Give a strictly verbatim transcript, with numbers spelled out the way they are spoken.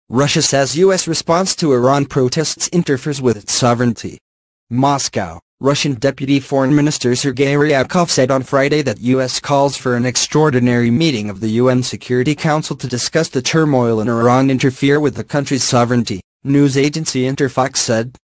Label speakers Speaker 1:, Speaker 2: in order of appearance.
Speaker 1: Russia says U S response to Iran protests interferes with its sovereignty. Moscow. Russian Deputy Foreign Minister Sergei Ryabkov said on Friday that U S calls for an extraordinary meeting of the U N Security Council to discuss the turmoil in Iran interfere with the country's sovereignty, news agency Interfax said.